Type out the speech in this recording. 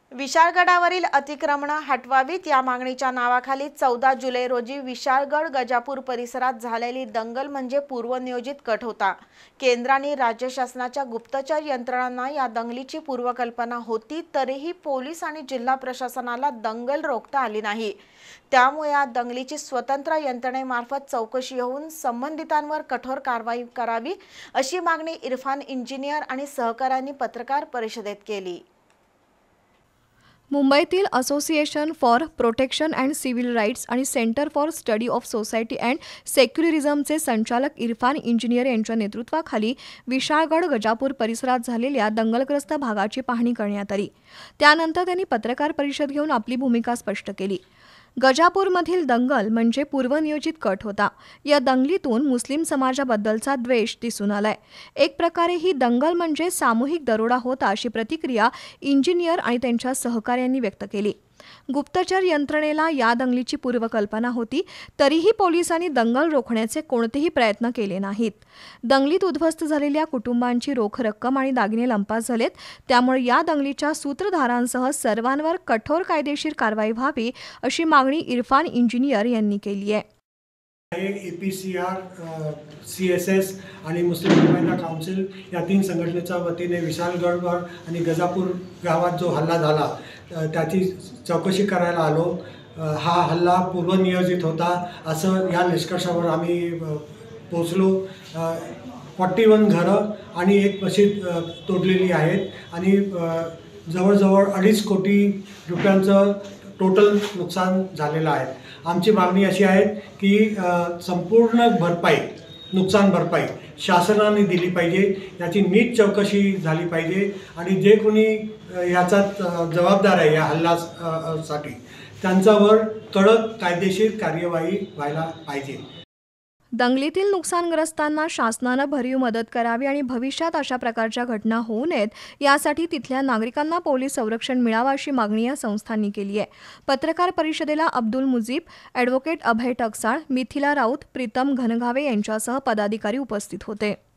विशाळगडावरील अतिक्रमणे हटवावीत या मागणीच्या नावाखाली 14 जुलै रोजी विशाळगड गजापूर परिसरात झालेली दंगल म्हणजे पूर्वनियोजित कट होता। केंद्र आणि राज्य शासनाच्या गुप्तचर यंत्रणांना या दंगलीची पूर्वकल्पना होती, तरीही पोलीस आणि जिल्हा प्रशासनाला दंगल रोखता आली नाही। त्यामुळे या दंगलीची स्वतंत्र यंत्रणेमार्फत चौकशी होऊन संबंधितांवर कठोर कारवाई करावी अशी मागणी इरफान इंजिनियर आणि सहकाऱ्यांनी पत्रकार परिषदेत केली। मुंबईतील association for protection and civil rights आणि centre for study of society and सेक्युलरिझमचे संचालक इरफान इंजिनियर यांच्या नेतृत्वाखाली विशाळगड गजापूर परिसरात झालेल्या दंगलग्रस्त भागाची पाहणी करण्यात आली। त्यानंतर त्यांनी पत्रकार परिषद घेऊन आपली भूमिका स्पष्ट केली। गजापूरमधील दंगल म्हणजे पूर्वनियोजित कट होता। या दंगलीतून मुस्लिम समाजाबद्दलचा द्वेष दिसून आलाय। एक प्रकारे ही दंगल म्हणजे सामूहिक दरोडा होता अशी प्रतिक्रिया इंजिनियर आणि त्यांच्या सहकाऱ्यांनी व्यक्त केली। गुप्तचर यंत्रणेला या दंगलीची पूर्वकल्पना होती, तरीही पोलिसांनी दंगल रोखण्याचे कोणतेही प्रयत्न केले नाहीत। दंगलीत उद्ध्वस्त झालेल्या कुटुंबांची रोख रक्कम आणि दागिने लंपास झालेत। त्यामुळे या दंगलीच्या सूत्रधारांसह सर्वांवर कठोर कायदेशीर कारवाई व्हावी अशी मागणी इरफान इंजिनियर यांनी केली आहे। APCR, CSS आणि मुस्लिम महिला काउन्सिल या 3 संघटनेच्या वतीने विशाळगडवर आणि गजापूर गावात जो हल्ला झाला त्याची चौकशी करायला आलो। हा हल्ला पूर्वनियोजित होता असं या निष्कर्षावर आम्ही पोहोचलो। 41 घरं आणि एक मशीद तोडलेली आहेत आणि जवळजवळ 2.5 कोटी रुपयांचं टोटल नुकसान झालेलं आहे। आमची मागणी अशी आहे की संपूर्ण भरपाई, नुकसान भरपाई शासनाने दिली पाहिजे, याची नीट चौकशी झाली पाहिजे आणि जे कोणी याचात जबाबदार आहे या हल्ल्यासाठी त्यांच्यावर कडक कायदेशीर कार्यवाही व्हायला पाहिजे। दंगलीतील नुकसानग्रस्तांना शासनाने भरीव मदत करावी आणि भविष्यात अशा प्रकारच्या घटना होऊ नयेत यासाठी तिथल्या नागरिकांना पोलीस संरक्षण मिळावं अशी मागणी या संस्थांनी केली आहे। पत्रकार परिषदेला अब्दुल मुजीब, ॲडव्होकेट अभय टकसाळ, मिथिला राऊत, प्रीतम घनघावे यांच्यासह पदाधिकारी उपस्थित होते।